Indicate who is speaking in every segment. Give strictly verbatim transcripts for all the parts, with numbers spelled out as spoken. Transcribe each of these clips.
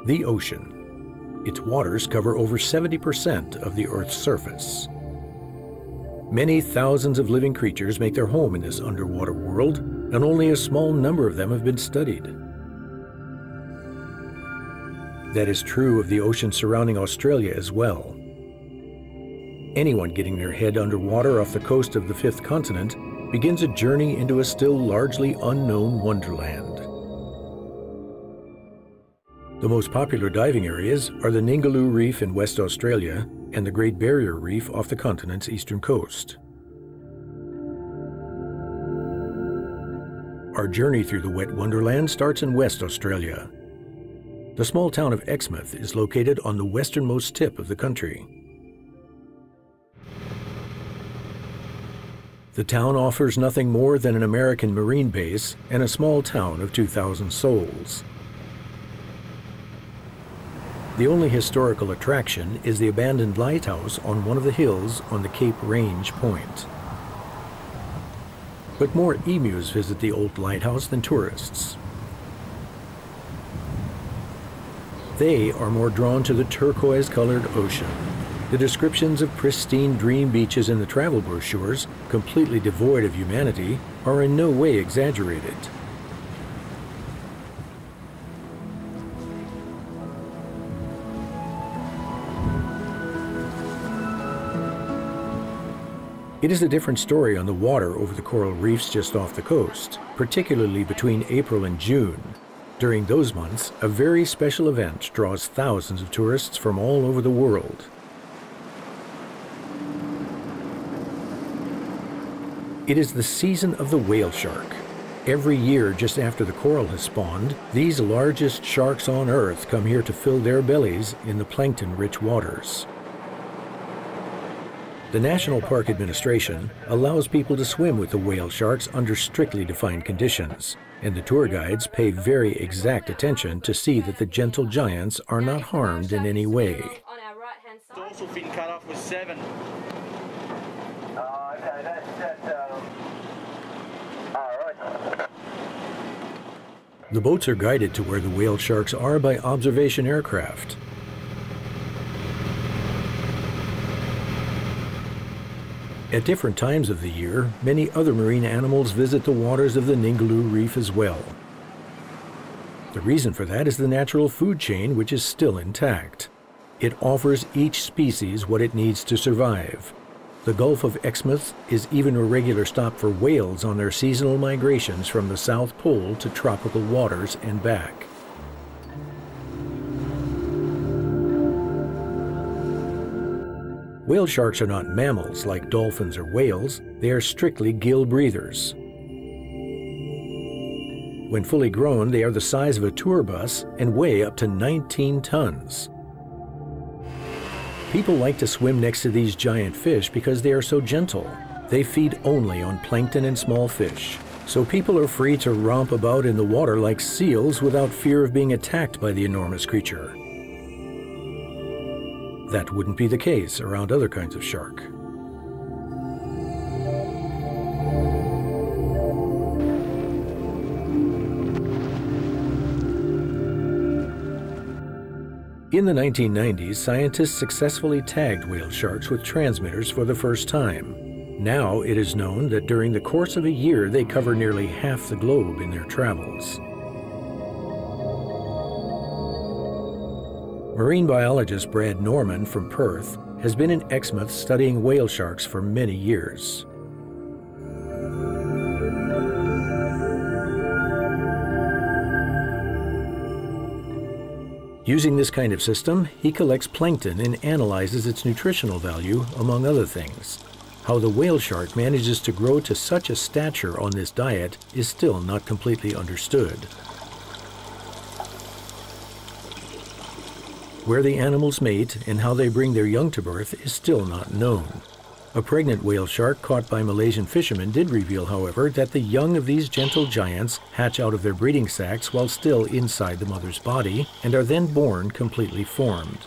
Speaker 1: The ocean. Its waters cover over seventy percent of the Earth's surface. Many thousands of living creatures make their home in this underwater world, and only a small number of them have been studied. That is true of the ocean surrounding Australia as well. Anyone getting their head underwater off the coast of the fifth continent begins a journey into a still largely unknown wonderland. The most popular diving areas are the Ningaloo Reef in West Australia and the Great Barrier Reef off the continent's eastern coast. Our journey through the wet wonderland starts in West Australia. The small town of Exmouth is located on the westernmost tip of the country. The town offers nothing more than an American Marine base and a small town of two thousand souls. The only historical attraction is the abandoned lighthouse on one of the hills on the Cape Range Point. But more emus visit the old lighthouse than tourists. They are more drawn to the turquoise-colored ocean. The descriptions of pristine dream beaches in the travel brochures, completely devoid of humanity, are in no way exaggerated. It is a different story on the water over the coral reefs just off the coast, particularly between April and June. During those months, a very special event draws thousands of tourists from all over the world. It is the season of the whale shark. Every year, just after the coral has spawned, these largest sharks on Earth come here to fill their bellies in the plankton-rich waters. The National Park Administration allows people to swim with the whale sharks under strictly defined conditions, and the tour guides pay very exact attention to see that the gentle giants are not harmed in any way.
Speaker 2: On our right-hand side. Dorsal fin cut off was seven.
Speaker 3: Oh, okay, that's, that's, um, all right.
Speaker 1: The boats are guided to where the whale sharks are by observation aircraft. At different times of the year, many other marine animals visit the waters of the Ningaloo Reef as well. The reason for that is the natural food chain, which is still intact. It offers each species what it needs to survive. The Gulf of Exmouth is even a regular stop for whales on their seasonal migrations from the South Pole to tropical waters and back. Whale sharks are not mammals like dolphins or whales. They are strictly gill breathers. When fully grown, they are the size of a tour bus and weigh up to nineteen tons. People like to swim next to these giant fish because they are so gentle. They feed only on plankton and small fish, so people are free to romp about in the water like seals without fear of being attacked by the enormous creature. That wouldn't be the case around other kinds of shark. In the nineteen nineties, scientists successfully tagged whale sharks with transmitters for the first time. Now it is known that during the course of a year they cover nearly half the globe in their travels. Marine biologist Brad Norman from Perth has been in Exmouth studying whale sharks for many years. Using this kind of system, he collects plankton and analyzes its nutritional value, among other things. How the whale shark manages to grow to such a stature on this diet is still not completely understood. Where the animals mate and how they bring their young to birth is still not known. A pregnant whale shark caught by Malaysian fishermen did reveal, however, that the young of these gentle giants hatch out of their breeding sacs while still inside the mother's body and are then born completely formed.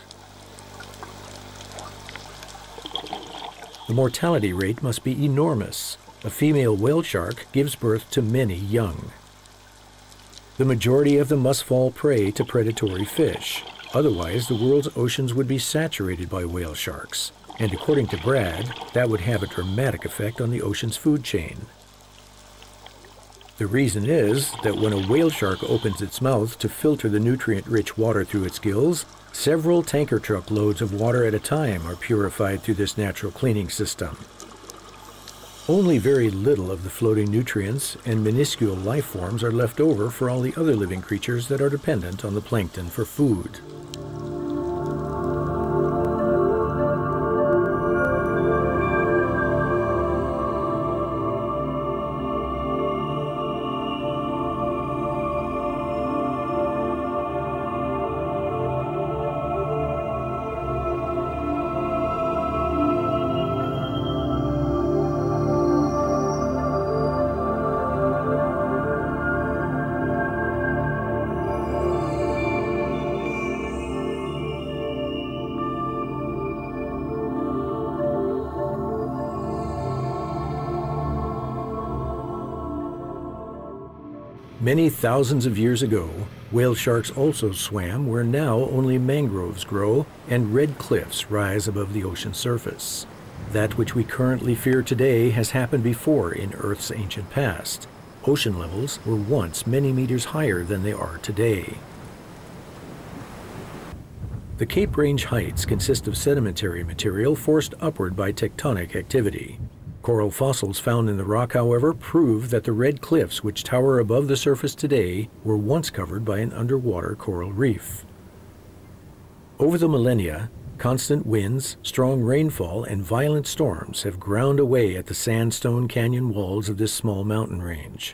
Speaker 1: The mortality rate must be enormous. A female whale shark gives birth to many young. The majority of them must fall prey to predatory fish. Otherwise, the world's oceans would be saturated by whale sharks. And according to Brad, that would have a dramatic effect on the ocean's food chain. The reason is that when a whale shark opens its mouth to filter the nutrient-rich water through its gills, several tanker truck loads of water at a time are purified through this natural cleaning system. Only very little of the floating nutrients and minuscule life forms are left over for all the other living creatures that are dependent on the plankton for food. Many thousands of years ago, whale sharks also swam where now only mangroves grow and red cliffs rise above the ocean surface. That which we currently fear today has happened before in Earth's ancient past. Ocean levels were once many meters higher than they are today. The Cape Range heights consist of sedimentary material forced upward by tectonic activity. Coral fossils found in the rock, however, prove that the red cliffs which tower above the surface today were once covered by an underwater coral reef. Over the millennia, constant winds, strong rainfall, and violent storms have ground away at the sandstone canyon walls of this small mountain range.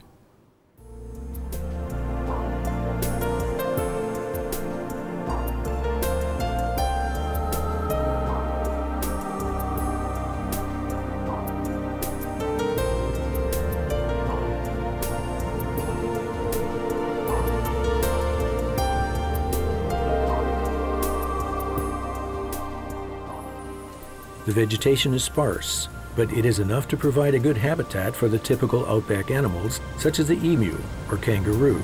Speaker 1: The vegetation is sparse, but it is enough to provide a good habitat for the typical outback animals, such as the emu or kangaroo.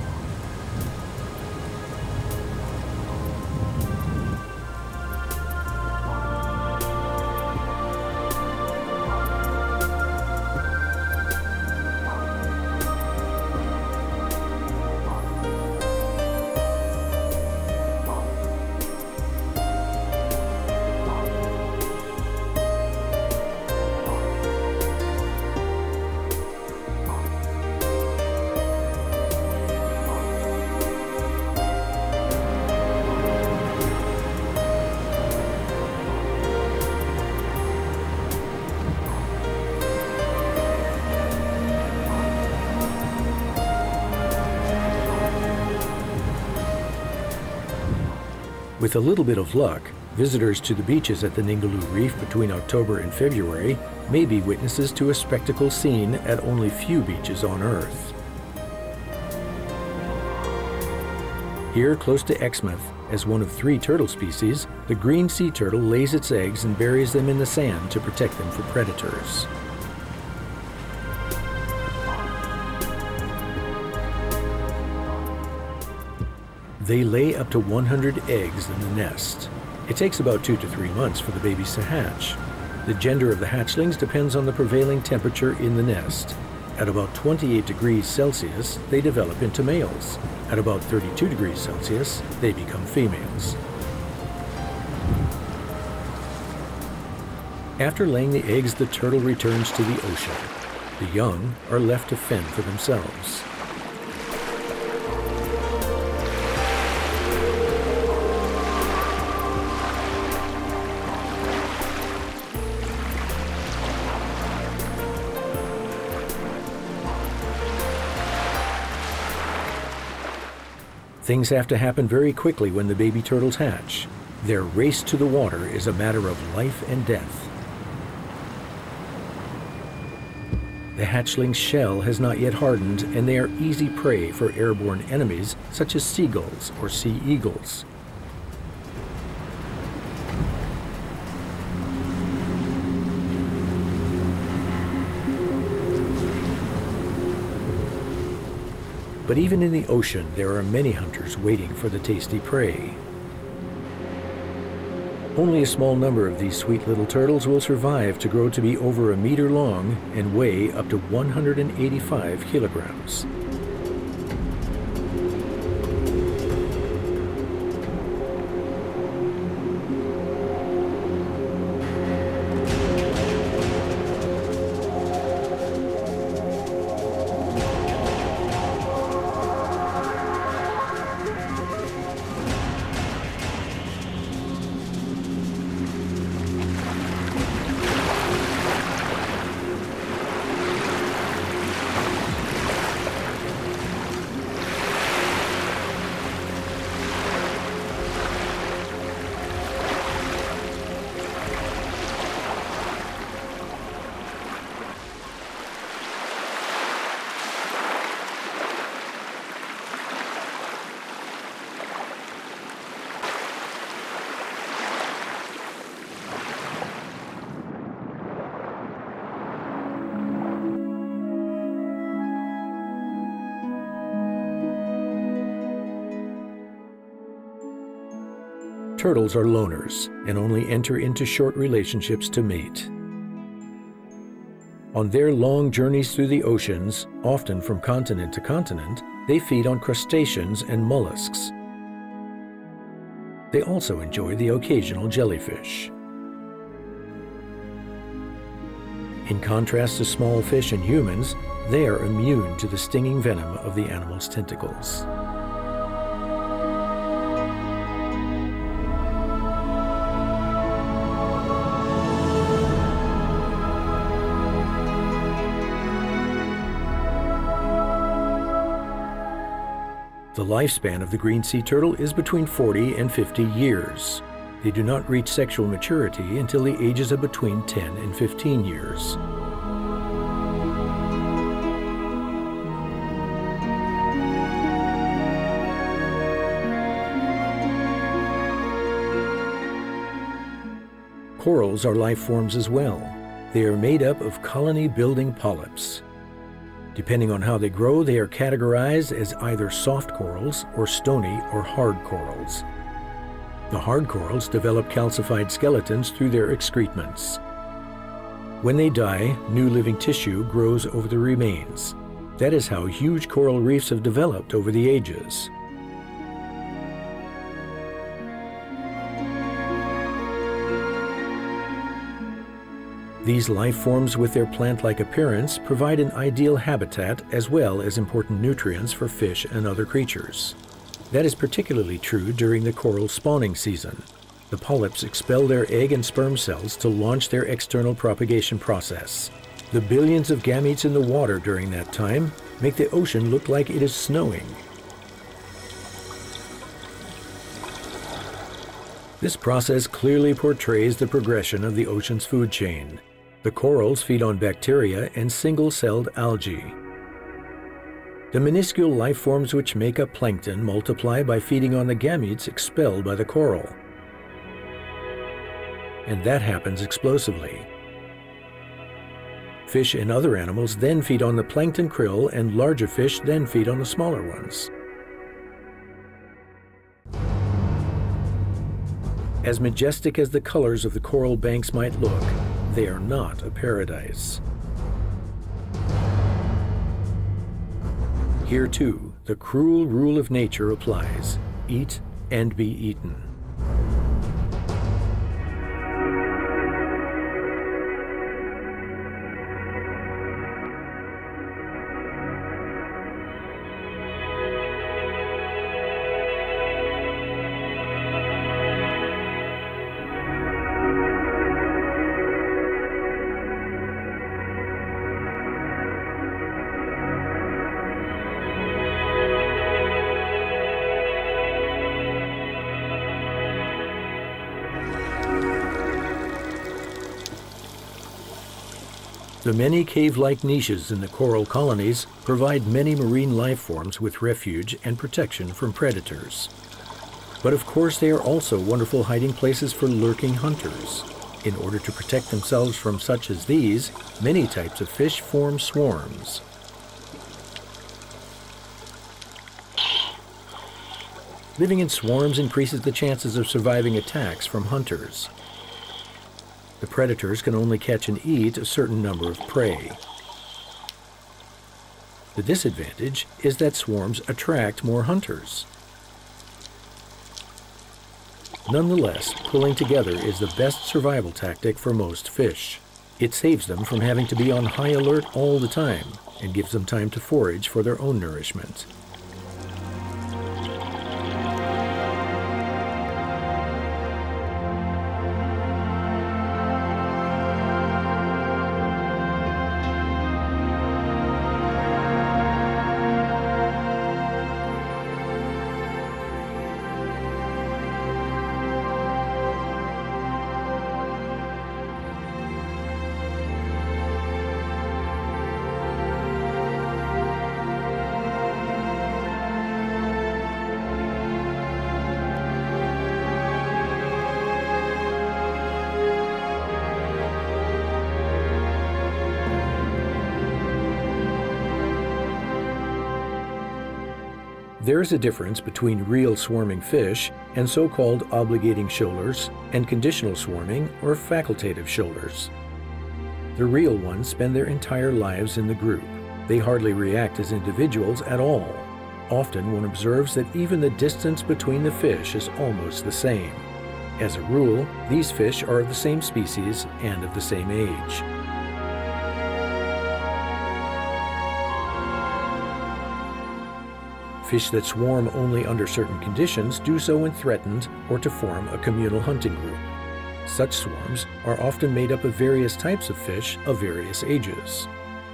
Speaker 1: With a little bit of luck, visitors to the beaches at the Ningaloo Reef between October and February may be witnesses to a spectacle seen at only few beaches on Earth. Here, close to Exmouth, as one of three turtle species, the green sea turtle lays its eggs and buries them in the sand to protect them from predators. They lay up to one hundred eggs in the nest. It takes about two to three months for the babies to hatch. The gender of the hatchlings depends on the prevailing temperature in the nest. At about twenty-eight degrees Celsius, they develop into males. At about thirty-two degrees Celsius, they become females. After laying the eggs, the turtle returns to the ocean. The young are left to fend for themselves. Things have to happen very quickly when the baby turtles hatch. Their race to the water is a matter of life and death. The hatchling's shell has not yet hardened, and they are easy prey for airborne enemies such as seagulls or sea eagles. But even in the ocean, there are many hunters waiting for the tasty prey. Only a small number of these sweet little turtles will survive to grow to be over a meter long and weigh up to one hundred eighty-five kilograms. Turtles are loners and only enter into short relationships to mate. On their long journeys through the oceans, often from continent to continent, they feed on crustaceans and mollusks. They also enjoy the occasional jellyfish. In contrast to small fish and humans, they are immune to the stinging venom of the animal's tentacles. The lifespan of the green sea turtle is between forty and fifty years. They do not reach sexual maturity until the ages of between ten and fifteen years. Corals are life forms as well. They are made up of colony-building polyps. Depending on how they grow, they are categorized as either soft corals or stony or hard corals. The hard corals develop calcified skeletons through their excretements. When they die, new living tissue grows over the remains. That is how huge coral reefs have developed over the ages. These life forms with their plant-like appearance provide an ideal habitat as well as important nutrients for fish and other creatures. That is particularly true during the coral spawning season. The polyps expel their egg and sperm cells to launch their external propagation process. The billions of gametes in the water during that time make the ocean look like it is snowing. This process clearly portrays the progression of the ocean's food chain. The corals feed on bacteria and single-celled algae. The minuscule life forms which make up plankton multiply by feeding on the gametes expelled by the coral. And that happens explosively. Fish and other animals then feed on the plankton krill, and larger fish then feed on the smaller ones. As majestic as the colors of the coral banks might look, they are not a paradise. Here too, the cruel rule of nature applies: eat and be eaten. The many cave-like niches in the coral colonies provide many marine life forms with refuge and protection from predators. But of course they are also wonderful hiding places for lurking hunters. In order to protect themselves from such as these, many types of fish form swarms. Living in swarms increases the chances of surviving attacks from hunters. The predators can only catch and eat a certain number of prey. The disadvantage is that swarms attract more hunters. Nonetheless, pulling together is the best survival tactic for most fish. It saves them from having to be on high alert all the time and gives them time to forage for their own nourishment. There is a difference between real swarming fish and so-called obligating shoalers and conditional swarming or facultative shoalers. The real ones spend their entire lives in the group. They hardly react as individuals at all. Often one observes that even the distance between the fish is almost the same. As a rule, these fish are of the same species and of the same age. Fish that swarm only under certain conditions do so when threatened or to form a communal hunting group. Such swarms are often made up of various types of fish of various ages.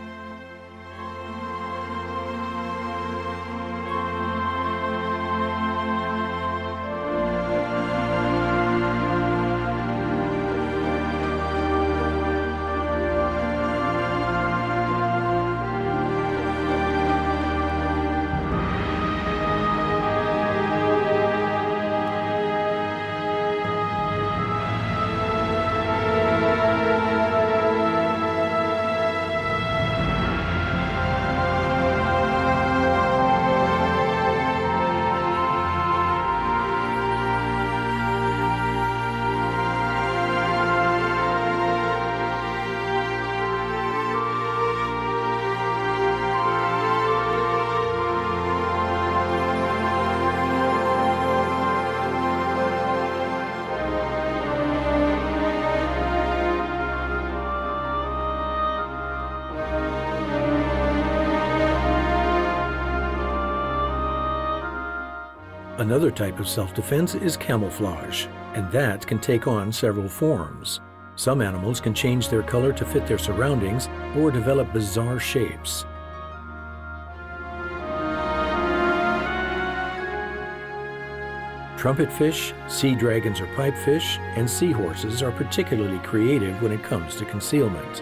Speaker 1: Another type of self-defense is camouflage, and that can take on several forms. Some animals can change their color to fit their surroundings or develop bizarre shapes. Trumpetfish, sea dragons or pipefish, and seahorses are particularly creative when it comes to concealment.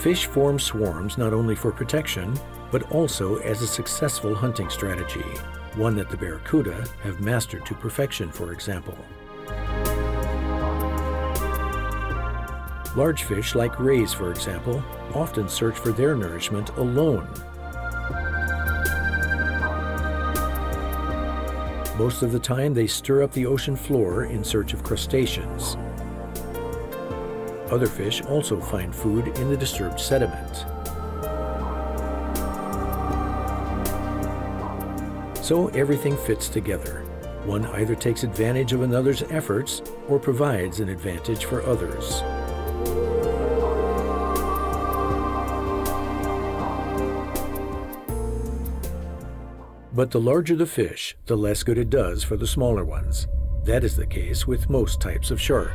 Speaker 1: Fish form swarms not only for protection, but also as a successful hunting strategy, one that the barracuda have mastered to perfection, for example. Large fish like rays, for example, often search for their nourishment alone. Most of the time, they stir up the ocean floor in search of crustaceans. Other fish also find food in the disturbed sediment. So everything fits together. One either takes advantage of another's efforts or provides an advantage for others. But the larger the fish, the less good it does for the smaller ones. That is the case with most types of shark.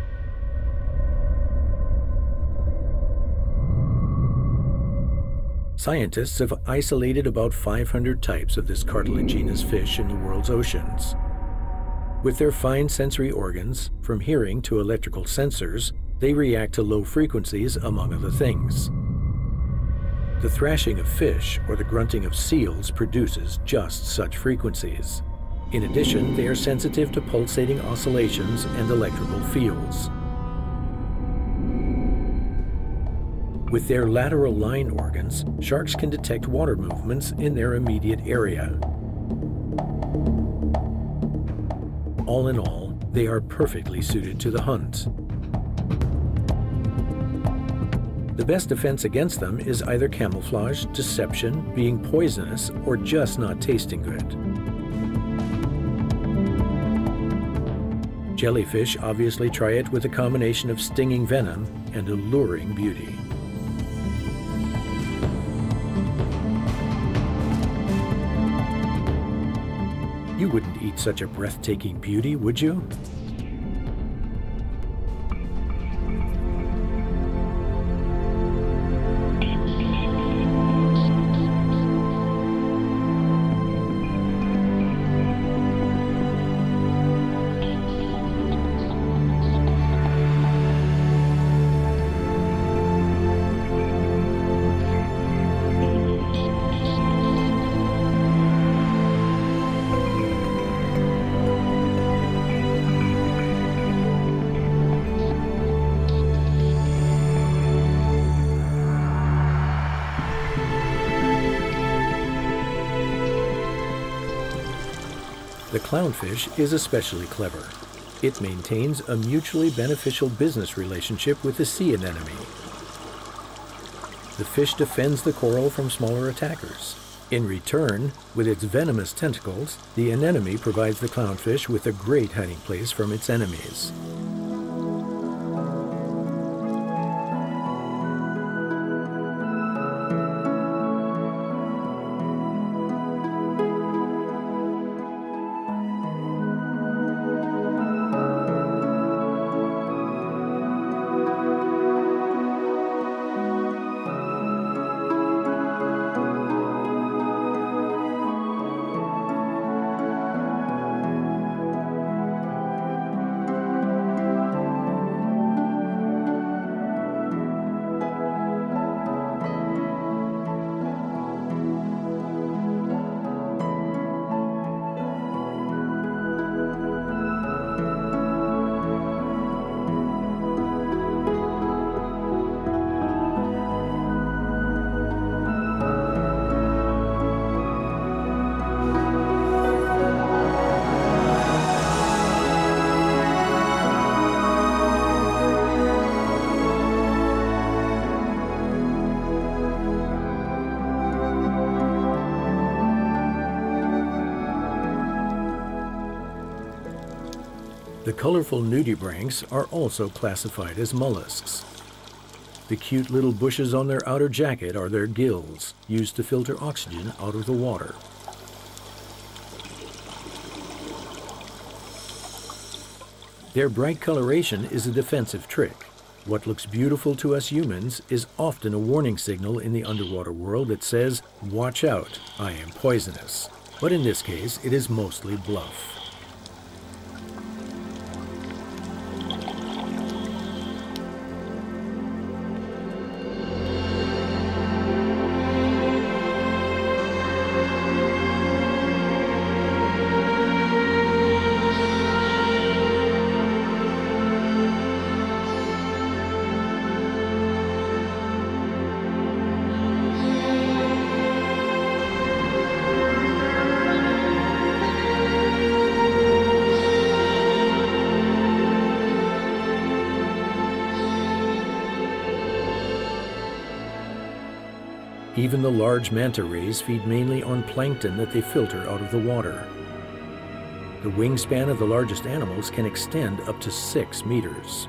Speaker 1: Scientists have isolated about five hundred types of this cartilaginous fish in the world's oceans. With their fine sensory organs, from hearing to electrical sensors, they react to low frequencies, among other things. The thrashing of fish or the grunting of seals produces just such frequencies. In addition, they are sensitive to pulsating oscillations and electrical fields. With their lateral line organs, sharks can detect water movements in their immediate area. All in all, they are perfectly suited to the hunt. The best defense against them is either camouflage, deception, being poisonous, or just not tasting good. Jellyfish obviously try it with a combination of stinging venom and alluring beauty. You wouldn't eat such a breathtaking beauty, would you? The clownfish is especially clever. It maintains a mutually beneficial business relationship with the sea anemone. The fish defends the coral from smaller attackers. In return, with its venomous tentacles, the anemone provides the clownfish with a great hiding place from its enemies. The colorful nudibranchs are also classified as mollusks. The cute little bushes on their outer jacket are their gills, used to filter oxygen out of the water. Their bright coloration is a defensive trick. What looks beautiful to us humans is often a warning signal in the underwater world that says, "Watch out, I am poisonous." But in this case, it is mostly bluff. Even the large manta rays feed mainly on plankton that they filter out of the water. The wingspan of the largest animals can extend up to six meters.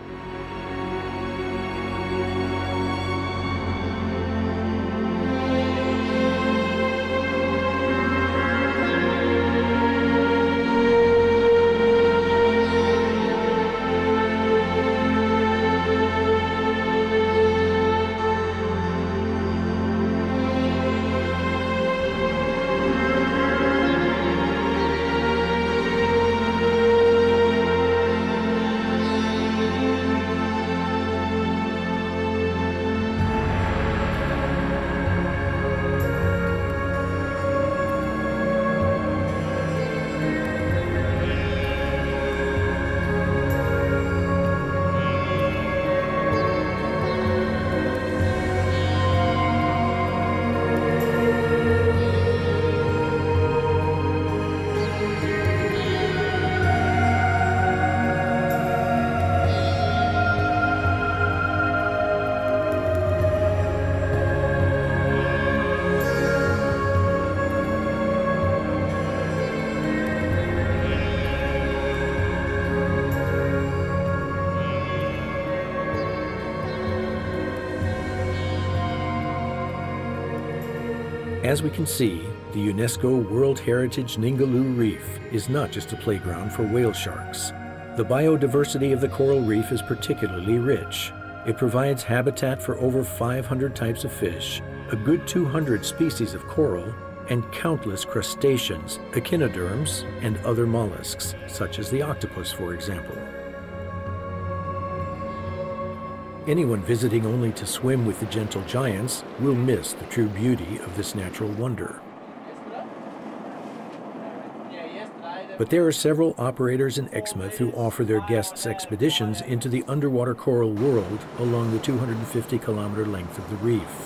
Speaker 1: As we can see, the UNESCO World Heritage Ningaloo Reef is not just a playground for whale sharks. The biodiversity of the coral reef is particularly rich. It provides habitat for over five hundred types of fish, a good two hundred species of coral, and countless crustaceans, echinoderms, and other mollusks, such as the octopus, for example. Anyone visiting only to swim with the gentle giants will miss the true beauty of this natural wonder. But there are several operators in Exmouth who offer their guests expeditions into the underwater coral world along the two hundred fifty kilometer length of the reef.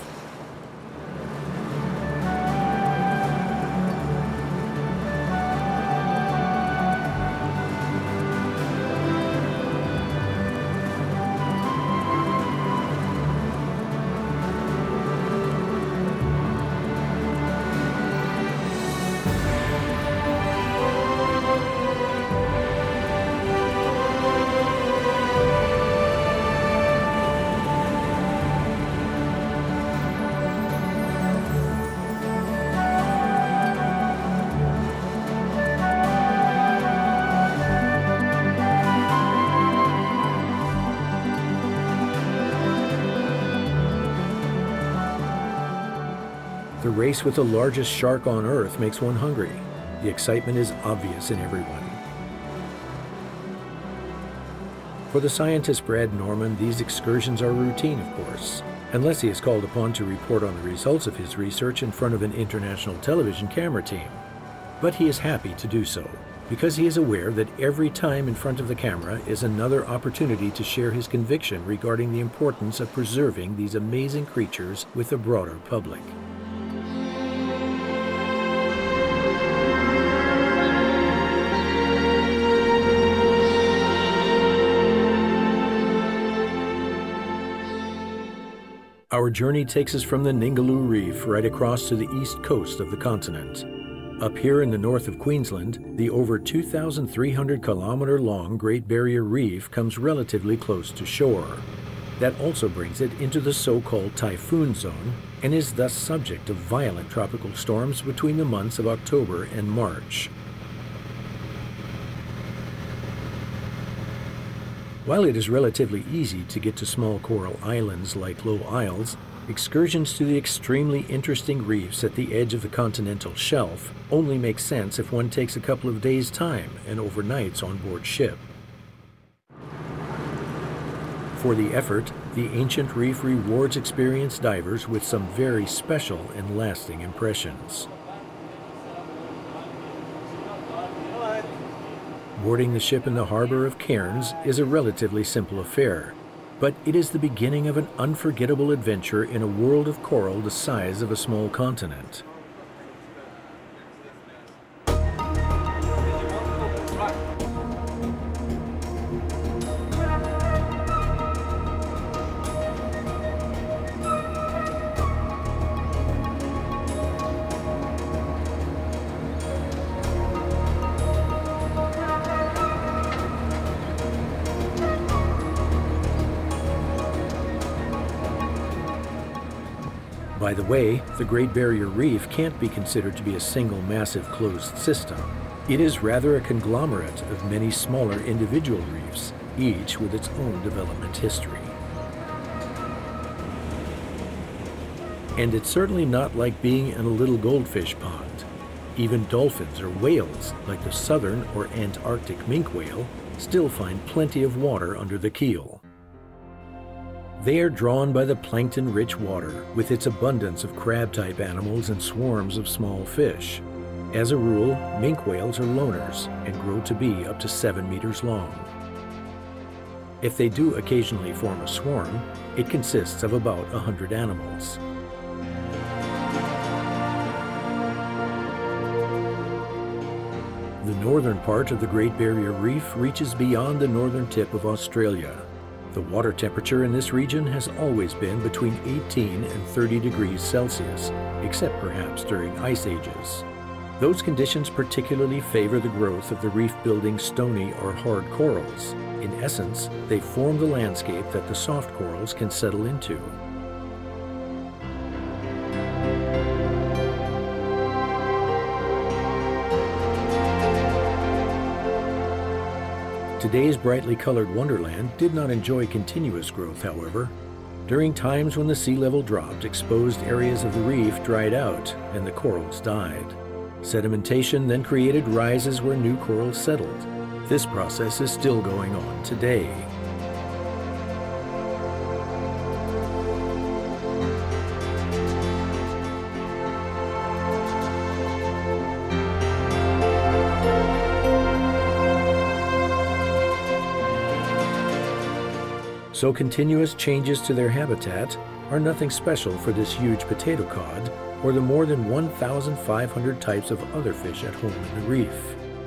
Speaker 1: The race with the largest shark on Earth makes one hungry. The excitement is obvious in everyone. For the scientist Brad Norman, these excursions are routine, of course, unless he is called upon to report on the results of his research in front of an international television camera team. But he is happy to do so, because he is aware that every time in front of the camera is another opportunity to share his conviction regarding the importance of preserving these amazing creatures with the broader public. Our journey takes us from the Ningaloo Reef right across to the east coast of the continent. Up here in the north of Queensland, the over two thousand three hundred kilometer long Great Barrier Reef comes relatively close to shore. That also brings it into the so-called typhoon zone and is thus subject to violent tropical storms between the months of October and March. While it is relatively easy to get to small coral islands like Low Isles, excursions to the extremely interesting reefs at the edge of the continental shelf only make sense if one takes a couple of days' time and overnights on board ship. For the effort, the ancient reef rewards experienced divers with some very special and lasting impressions. Boarding the ship in the harbor of Cairns is a relatively simple affair, but it is the beginning of an unforgettable adventure in a world of coral the size of a small continent. By the way, the Great Barrier Reef can't be considered to be a single massive closed system. It is rather a conglomerate of many smaller individual reefs, each with its own development history. And it's certainly not like being in a little goldfish pond. Even dolphins or whales, like the southern or Antarctic minke whale, still find plenty of water under the keel. They are drawn by the plankton-rich water with its abundance of crab-type animals and swarms of small fish. As a rule, minke whales are loners and grow to be up to seven meters long. If they do occasionally form a swarm, it consists of about a hundred animals. The northern part of the Great Barrier Reef reaches beyond the northern tip of Australia. The water temperature in this region has always been between eighteen and thirty degrees Celsius, except perhaps during ice ages. Those conditions particularly favor the growth of the reef-building stony or hard corals. In essence, they form the landscape that the soft corals can settle into. Today's brightly colored wonderland did not enjoy continuous growth, however. During times when the sea level dropped, exposed areas of the reef dried out and the corals died. Sedimentation then created rises where new corals settled. This process is still going on today. So continuous changes to their habitat are nothing special for this huge potato cod or the more than one thousand five hundred types of other fish at home in the reef.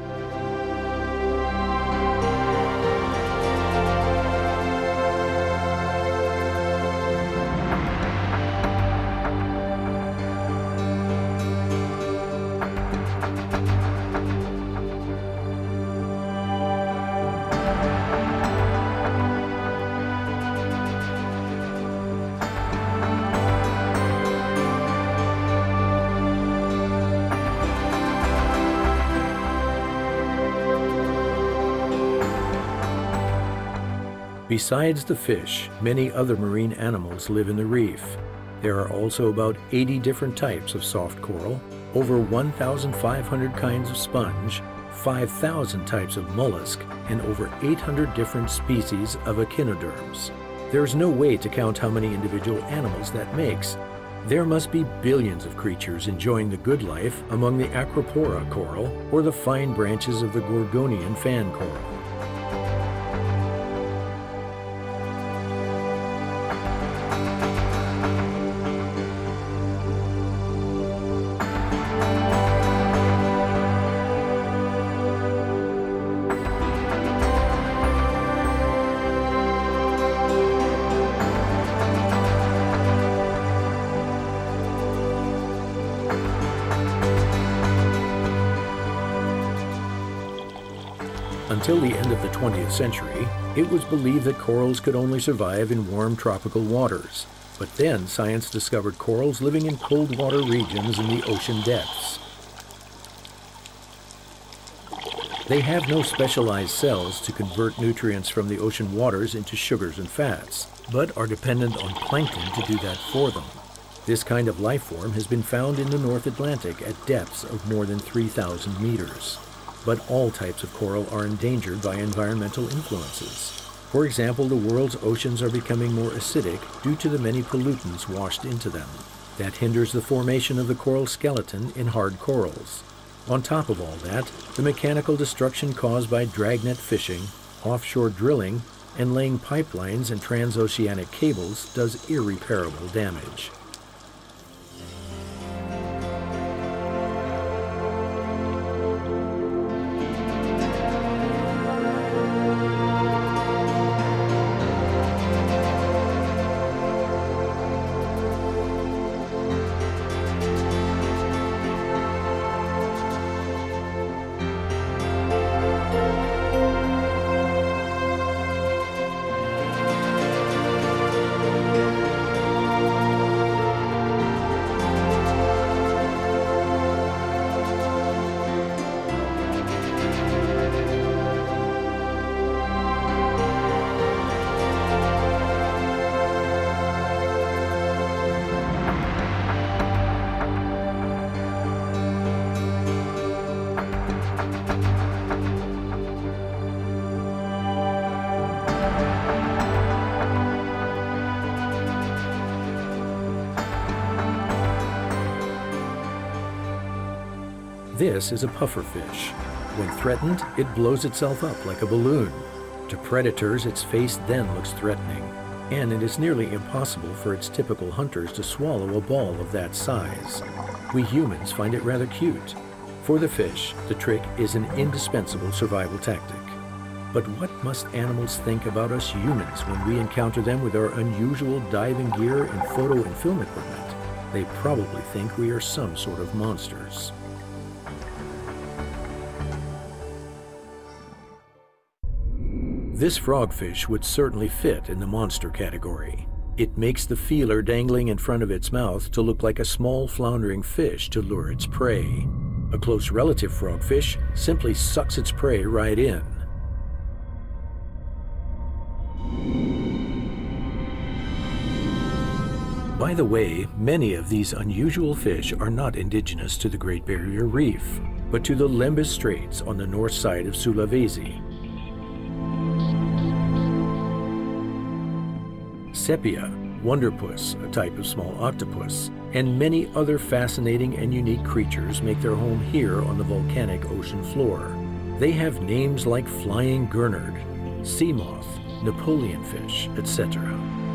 Speaker 1: Besides the fish, many other marine animals live in the reef. There are also about eighty different types of soft coral, over one thousand five hundred kinds of sponge, five thousand types of mollusk, and over eight hundred different species of echinoderms. There is no way to count how many individual animals that makes. There must be billions of creatures enjoying the good life among the Acropora coral or the fine branches of the Gorgonian fan coral. Until the end of the twentieth century, it was believed that corals could only survive in warm tropical waters. But then science discovered corals living in cold water regions in the ocean depths. They have no specialized cells to convert nutrients from the ocean waters into sugars and fats, but are dependent on plankton to do that for them. This kind of life form has been found in the North Atlantic at depths of more than three thousand meters. But all types of coral are endangered by environmental influences. For example, the world's oceans are becoming more acidic due to the many pollutants washed into them. That hinders the formation of the coral skeleton in hard corals. On top of all that, the mechanical destruction caused by dragnet fishing, offshore drilling, and laying pipelines and transoceanic cables does irreparable damage. This is a pufferfish. When threatened, it blows itself up like a balloon. To predators, its face then looks threatening, and it is nearly impossible for its typical hunters to swallow a ball of that size. We humans find it rather cute. For the fish, the trick is an indispensable survival tactic. But what must animals think about us humans when we encounter them with our unusual diving gear and photo and film equipment? They probably think we are some sort of monsters. This frogfish would certainly fit in the monster category. It makes the feeler dangling in front of its mouth to look like a small floundering fish to lure its prey. A close relative frogfish simply sucks its prey right in. By the way, many of these unusual fish are not indigenous to the Great Barrier Reef, but to the Lembas Straits on the north side of Sulawesi. Sepia, wonderpuss, a type of small octopus, and many other fascinating and unique creatures make their home here on the volcanic ocean floor. They have names like flying gurnard, sea moth, Napoleon fish, et cetera.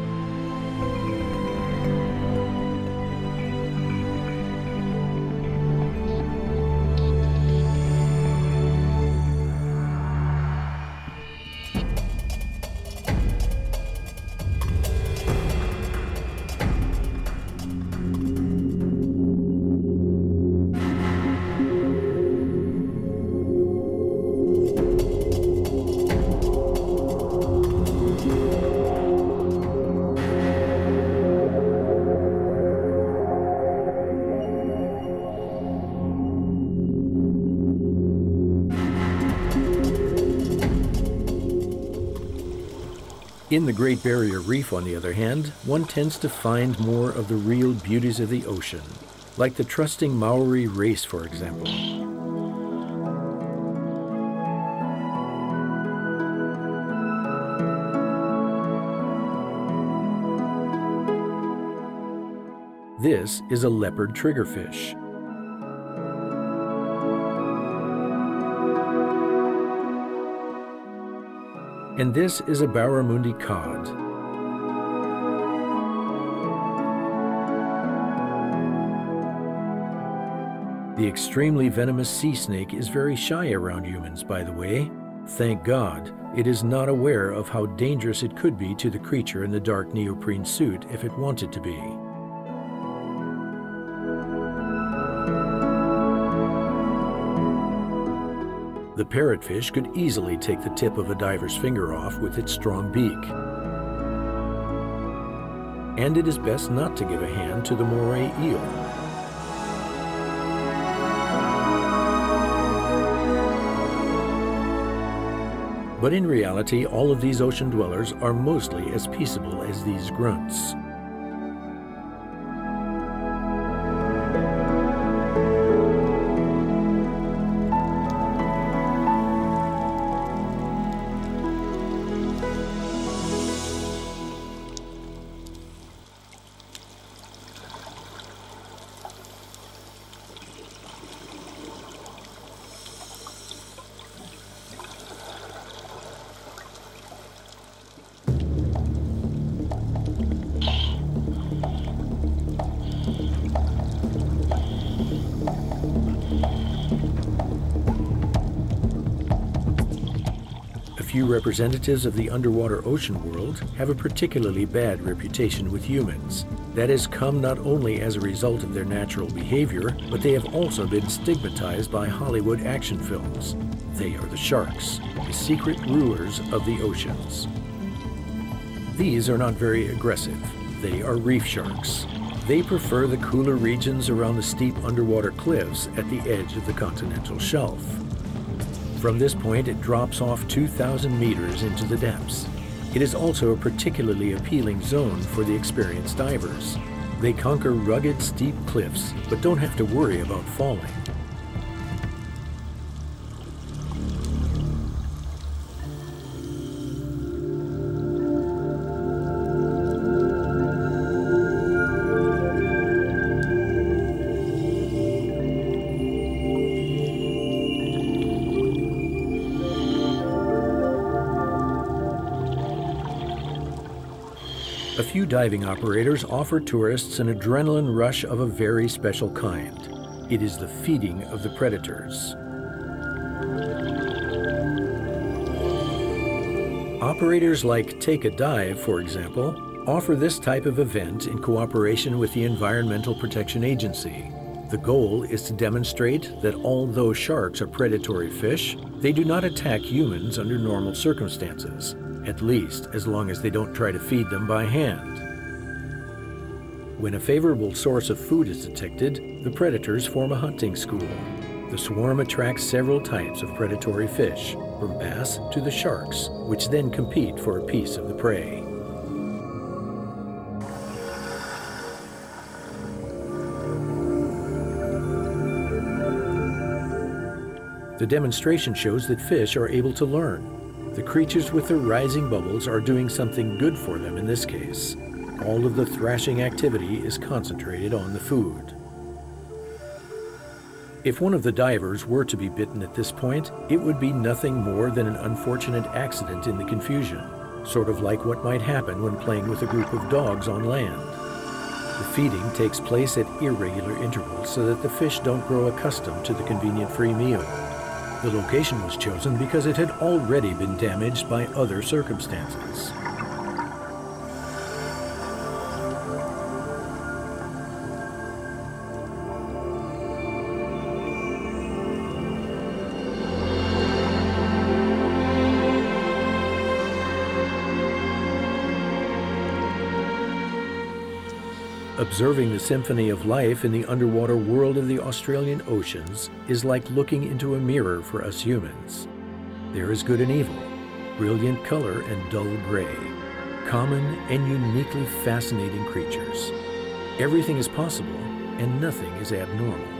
Speaker 1: In the Great Barrier Reef, on the other hand, one tends to find more of the real beauties of the ocean, like the trusting Maori race, for example. This is a leopard triggerfish. And this is a barramundi cod. The extremely venomous sea snake is very shy around humans, by the way. Thank God, it is not aware of how dangerous it could be to the creature in the dark neoprene suit if it wanted to be. The parrotfish could easily take the tip of a diver's finger off with its strong beak. And it is best not to give a hand to the moray eel. But in reality, all of these ocean dwellers are mostly as peaceable as these grunts. Few representatives of the underwater ocean world have a particularly bad reputation with humans. That has come not only as a result of their natural behavior, but they have also been stigmatized by Hollywood action films. They are the sharks, the secret rulers of the oceans. These are not very aggressive. They are reef sharks. They prefer the cooler regions around the steep underwater cliffs at the edge of the continental shelf. From this point, it drops off two thousand meters into the depths. It is also a particularly appealing zone for the experienced divers. They conquer rugged, steep cliffs, but don't have to worry about falling. A few diving operators offer tourists an adrenaline rush of a very special kind. It is the feeding of the predators. Operators like Take a Dive, for example, offer this type of event in cooperation with the Environmental Protection Agency. The goal is to demonstrate that although sharks are predatory fish, they do not attack humans under normal circumstances, at least as long as they don't try to feed them by hand. When a favorable source of food is detected, the predators form a hunting school. The swarm attracts several types of predatory fish, from bass to the sharks, which then compete for a piece of the prey. The demonstration shows that fish are able to learn. The creatures with the rising bubbles are doing something good for them in this case. All of the thrashing activity is concentrated on the food. If one of the divers were to be bitten at this point, it would be nothing more than an unfortunate accident in the confusion, sort of like what might happen when playing with a group of dogs on land. The feeding takes place at irregular intervals so that the fish don't grow accustomed to the convenient free meal. The location was chosen because it had already been damaged by other circumstances. Observing the symphony of life in the underwater world of the Australian oceans is like looking into a mirror for us humans. There is good and evil, brilliant color and dull gray, common and uniquely fascinating creatures. Everything is possible and nothing is abnormal.